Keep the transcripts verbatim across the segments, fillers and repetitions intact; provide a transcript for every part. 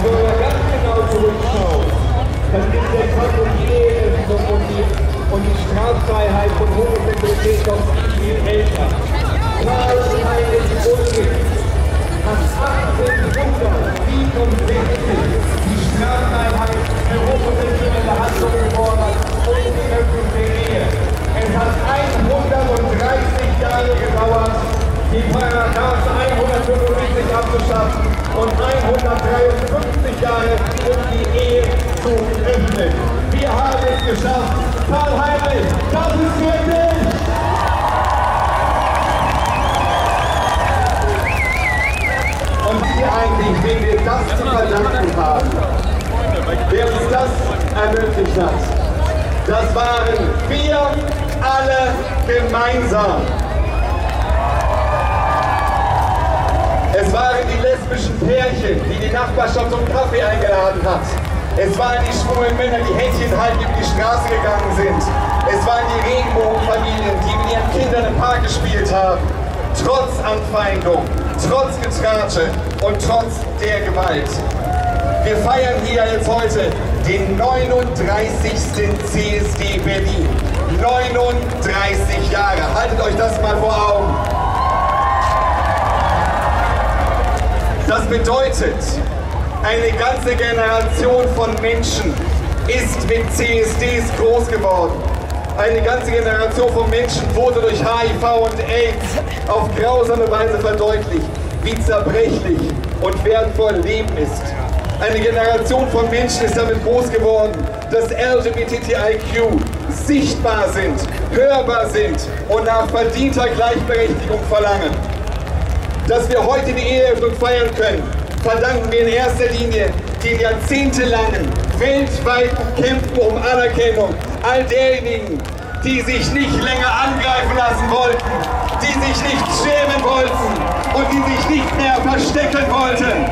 Aber wenn man ganz genau zurückschaut, dann ist der Kampf um die Eheöffnung und die, und die Straffreiheit von Homosexualität noch viel älter. Karl Heinrich Ulrich hat achtzehnhundertsiebenundsechzig die Straffreiheit für homosexuelle Handlungen gefordert und die Öffnung der Ehe. Es hat hundertdreißig Jahre gedauert, die Paragraph hundertfünfundsiebzig abzuschaffen und hundertdreiundfünfzig Jahre, um die Ehe zu öffnen. Wir haben es geschafft. Karl Heinrich, das ist wirklich! Und wir eigentlich, wem wir das zu verdanken haben, wer uns das ermöglicht hat, das waren wir alle gemeinsam. Es waren die lesbischen Pärchen, die die Nachbarschaft zum Kaffee eingeladen hat. Es waren die schwulen Männer, die Händchen halten über die Straße gegangen sind. Es waren die Regenbogenfamilien, die mit ihren Kindern im Park gespielt haben. Trotz Anfeindung, trotz Getratsche und trotz der Gewalt. Wir feiern hier jetzt heute den neununddreißigsten C S D Berlin. neununddreißig Jahre. Haltet euch das mal vor Augen. Das bedeutet, eine ganze Generation von Menschen ist mit C S Ds groß geworden. Eine ganze Generation von Menschen wurde durch H I V und AIDS auf grausame Weise verdeutlicht, wie zerbrechlich und wertvoll Leben ist. Eine Generation von Menschen ist damit groß geworden, dass L G B T I Q sichtbar sind, hörbar sind und nach verdienter Gleichberechtigung verlangen. Dass wir heute die Eheöffnung feiern können, verdanken wir in erster Linie den jahrzehntelangen, weltweiten Kämpfen um Anerkennung all derjenigen, die sich nicht länger angreifen lassen wollten, die sich nicht schämen wollten und die sich nicht mehr verstecken wollten.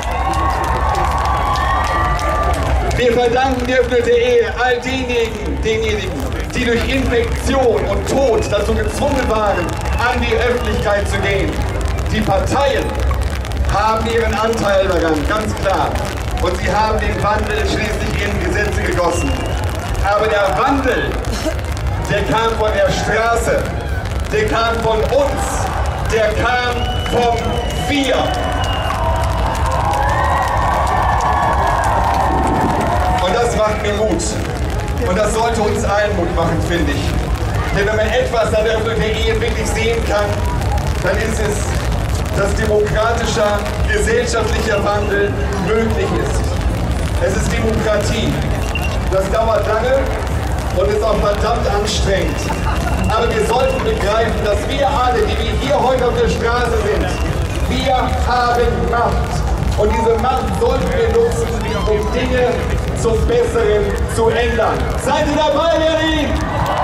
Wir verdanken die öffnete Ehe all denjenigen, denjenigen, die durch Infektion und Tod dazu gezwungen waren, an die Öffentlichkeit zu gehen. Die Parteien haben ihren Anteil daran, ganz klar. Und sie haben den Wandel schließlich in Gesetze gegossen. Aber der Wandel, der kam von der Straße, der kam von uns, der kam vom Wir. Und das macht mir Mut. Und das sollte uns allen Mut machen, finde ich. Denn wenn man etwas an der Öffnung der Ehe wirklich sehen kann, dann ist es, dass demokratischer, gesellschaftlicher Wandel möglich ist. Es ist Demokratie. Das dauert lange und ist auch verdammt anstrengend. Aber wir sollten begreifen, dass wir alle, die wir hier heute auf der Straße sind, wir haben Macht. Und diese Macht sollten wir nutzen, um Dinge zum Besseren zu ändern. Seid ihr dabei, Berlin?